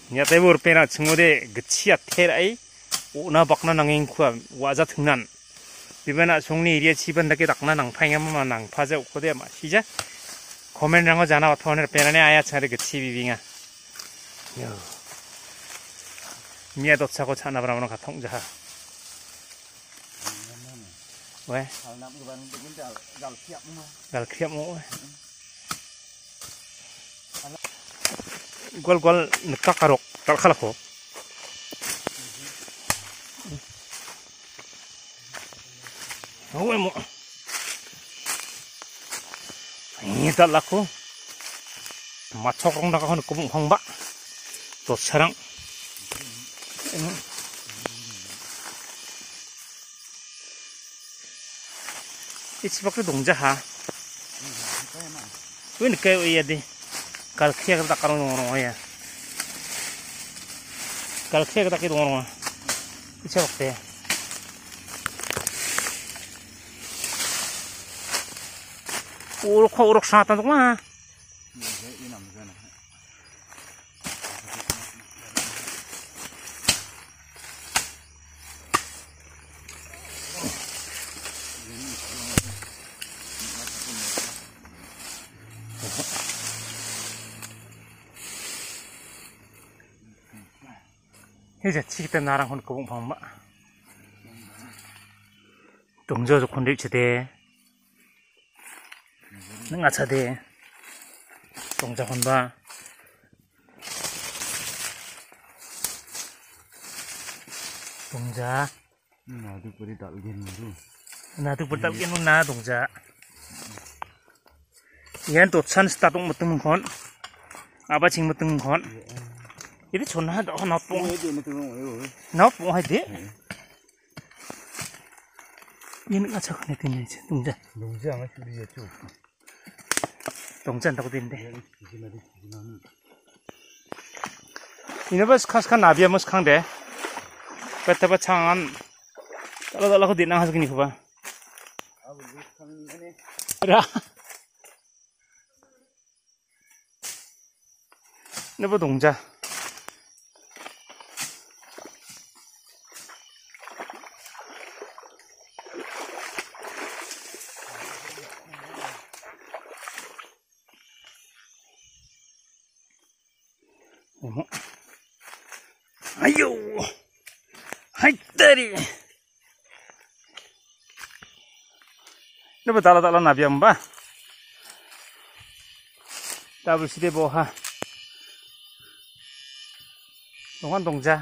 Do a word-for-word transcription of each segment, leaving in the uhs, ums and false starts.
nyate bor pena chungode gchia therai una bakna nangeng khua waja thungnan bibena songni area chiban dake dakna nangphainga ma nangphaje ukode ma hija comment rango jana othone penane aya chare gchi bibinga yo mia dotsago chana bramano kathong jaha we gal khiap mo gol gol nekak karok tal khalako oh mo ini tal lako machok rong dak hon kubung hong ba to sarang 이치 밖에 동자하 왜 늦게 오야 돼 갈키가 다 까는 거야 갈키가 다 끼는 거야 이치 밖에 오르코 오르크 사탄 동마 이제 치기때 나랑 혼 거봉 방마 동저 좋건 릴치대 능아 차대 동자 혼바 동자 나도 뿌리 달겠는데 나도 뿌리 달겠는 나 동자 얘는 또 찬스 따동 못뜨는 건 아바 징 못뜨는 건 ini cuma ada napung, napung aja. Ini nggak cakap nih ini aja, tunggu. Tunggu amat sudah jatuh. Tunggu takut ini. Ini pas khas kan nabi amas khang deh. Betapa cangan. Kalau kalau aku dinang hasuk ini kuba. Ada. Ini apa tunggu? Ayo, hai tadi. Ini betul betul nabi amba. Double sih boha. Dongan dongja.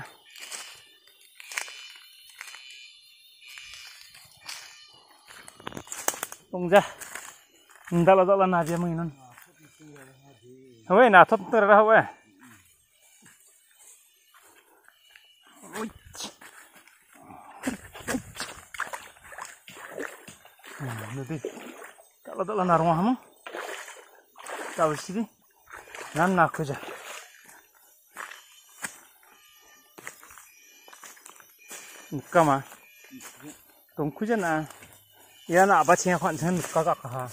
Dongja. Betul betul nabi amba ini. Hawe na top terah hawe. Nanti kalau tak lanar rumahmu, tahu sih, nan nak kerja. Nikah mah, tong kerja na, ya na apa sih yang kau jangan nikah kakak.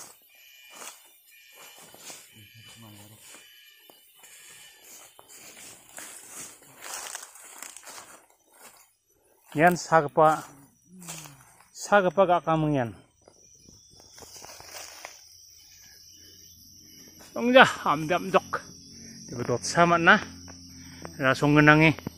Yan sagpa, sagpa kakak mengian. Tunggu, am jam jok. Tiba-tiba sama na, langsung ngenangi.